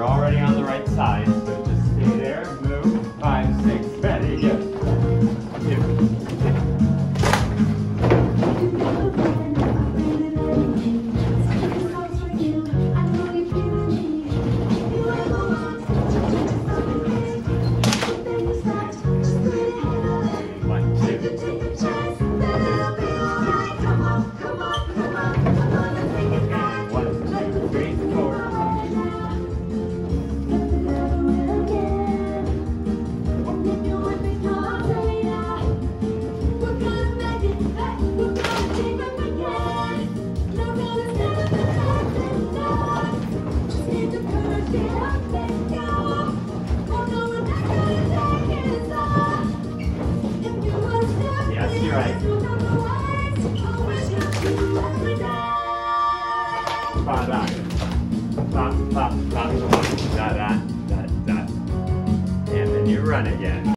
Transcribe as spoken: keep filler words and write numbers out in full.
You're already on the right side, so just stay there, move, five, six, ready, go. Two. Yes, you're right. Ba da, ba ba ba, da da da da, and then you run again.